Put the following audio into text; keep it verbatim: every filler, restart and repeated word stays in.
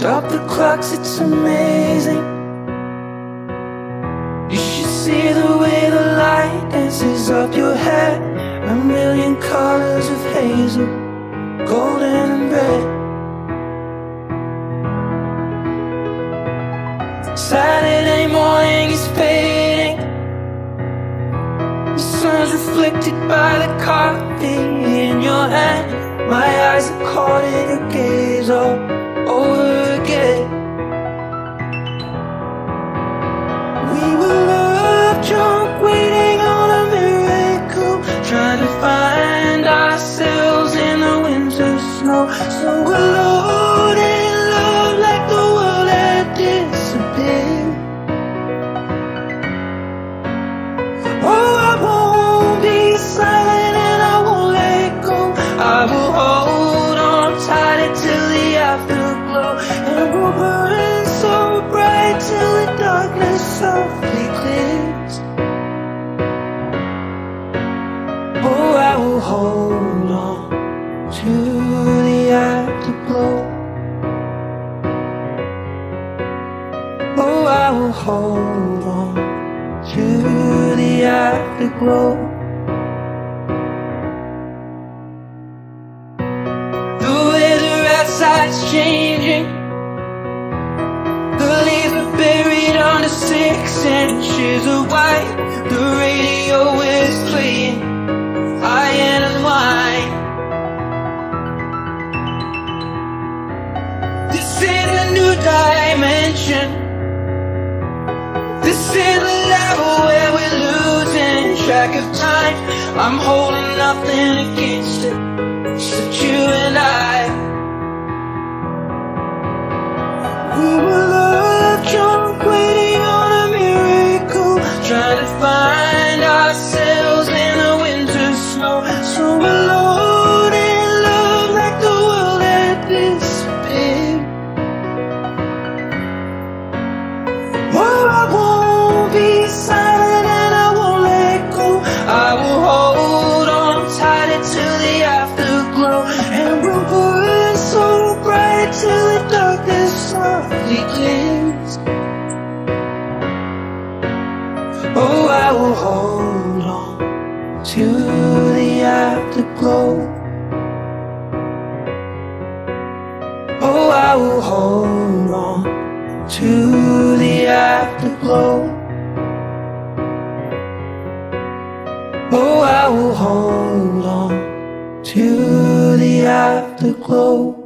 Stop the clocks, it's amazing. You should see the way the light dances up your hair. A million colors of hazel, golden and red. Saturday morning is fading. The sun's reflected by the coffee in your hand. My eyes are caught in your gaze all over again. We were love drunk, waiting on a miracle, trying to find ourselves in the winter snow. So alone in love, like the world had disappeared. Oh, I won't be silent and I won't let go. I will hold on tight until the afterglow, and we'll burn so bright till the darkness softly clears. Oh, I will hold on to the afterglow. Oh, I will hold on to the afterglow. The weather outside's changing. The leaves are buried under six inches of white. The radio is playing I and mine. This is a new dimension. This is the level where we're losing track of time. I'm holding nothing against it, except you and I. We were love drunk, waiting on a miracle, trying to find ourselves in the winter snow. So alone in love, like the world had disappeared. Oh, I won't be silent and I won't let go. I will hold on tight until the afterglow, and we'll burn so bright till the darkness softly clears. Oh, I will hold on to the afterglow. Oh, I will hold on to the afterglow. Oh, I will hold on to the afterglow.